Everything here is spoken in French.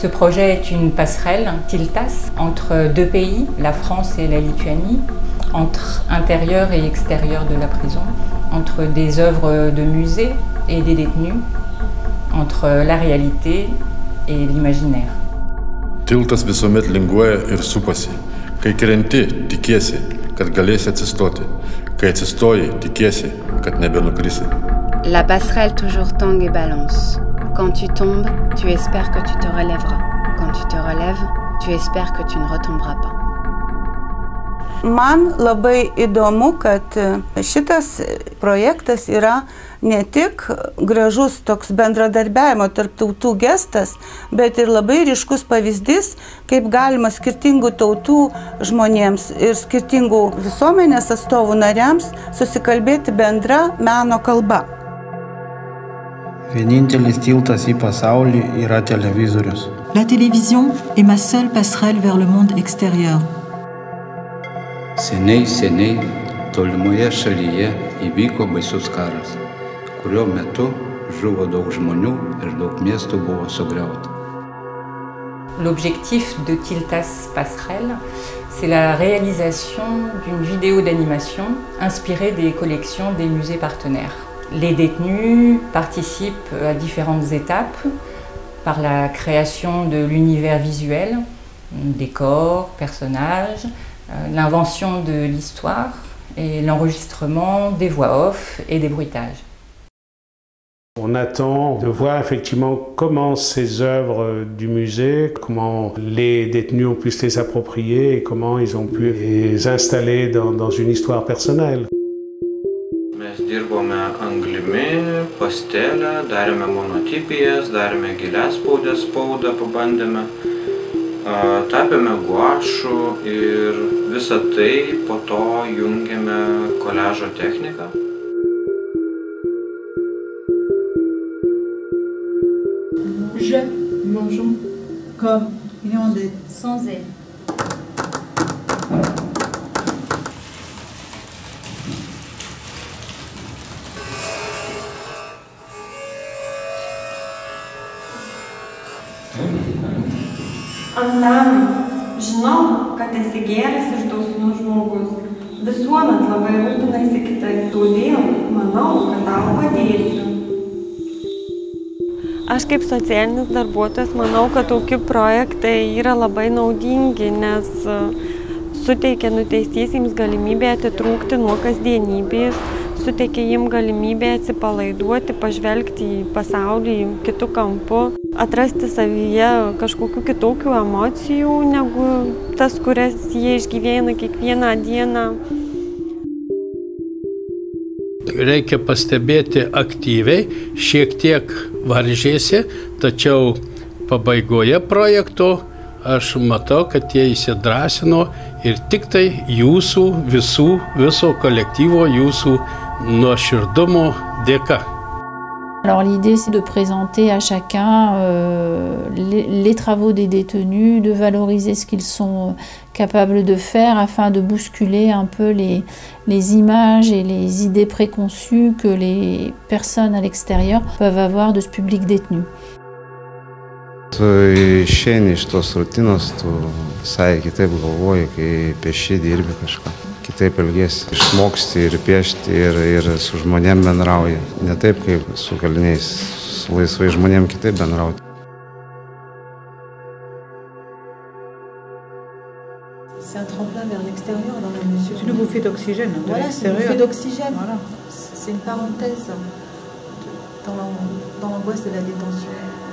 Ce projet est une passerelle, Tiltas, entre deux pays, la France et la Lituanie, entre intérieur et extérieur de la prison, entre des œuvres de musée et des détenus, entre la réalité et l'imaginaire. Tiltas visuomet linguoja ir supasi. Kai krenti, tikiesi, kad galėsi atsistoti. Kai atsistoji, tikiesi, kad nebenukrisi. La passerelle toujours tangue et balance. Quand tu tombes, tu espères que tu te relèveras. Quand tu te relèves, tu espères que tu ne retomberas pas. Man labai įdomu, kad šitas projektas yra ne tik gražus toks bendradarbiavimo tarp tautų gestas, bet ir labai ryškus pavyzdys, kaip galima skirtingų tautų žmonėms ir skirtingų visuomenės atstovų nariams susikalbėti bendra meno kalba. Vienintelis tiltas į pasaulį yra televizorius. La télévision est ma seule passerelle vers le monde extérieur. Seniai, tolimoje šalyje įvyko baisus karas, kurio metu žuvo daug žmonių ir daug miestų buvo sugriauta. L'objectif de Tiltas Passerelle, c'est la réalisation d'une vidéo d'animation inspirée des collections des musées partenaires. Les détenus participent à différentes étapes par la création de l'univers visuel, décors, personnages, l'invention de l'histoire et l'enregistrement des voix off et des bruitages. On attend de voir effectivement comment ces œuvres du musée, comment les détenus ont pu se les approprier et comment ils ont pu les installer dans une histoire personnelle. Mes dirbome anglimi, pastelę, darėme monotipijas, darėme giliaspaudę spaudą, pabandėme, tapėme guašu ir visą tai po to jungėme koliažo techniką. Je, mangeons, comme, viande, sans elle. Antanai, žinau, kad esi geras ir dosnus žmogus. Visuomet labai rūpinasi kitais, todėl manau, kad tau padėsiu. Aš kaip socialinis darbuotojas manau, kad tokie projektai yra labai naudingi, nes suteikia nuteistiesiems galimybę atitrūkti nuo kasdienybės, suteikia jiems galimybę atsipalaiduoti, pažvelgti į pasaulį kitų kampų, atrasti savyje kažkokių kitokių emocijų negu tas, kurias jie išgyvena kiekvieną dieną. Reikia pastebėti aktyviai, šiek tiek varžėsi, tačiau pabaigoje projekto aš matau, kad jie įsidrąsino ir tik tai jūsų viso kolektyvo, jūsų nuoširdumo dėka. Alors l'idée c'est de présenter à chacun les travaux des détenus, de valoriser ce qu'ils sont capables de faire afin de bousculer un peu les images et les idées préconçues que les personnes à l'extérieur peuvent avoir de ce public détenu. Tu išeini iš tos rutinos, tu visai kitaip galvoji, kai pieši dirbi kažką. Kitaip elgiesi, išmoksti ir piešti ir su žmonėm bendrauji. Ne taip kaip su kaliniais, su laisvai žmonėm kitaip bendrauti. C'est un tremplin vers l'extérieur dans la mesure. C'est une bouffée d'oxygène de voilà, l'extérieur. C'est une bouffée d'oxygène. Voilà. C'est une parenthèse dans l'angoisse de la détention.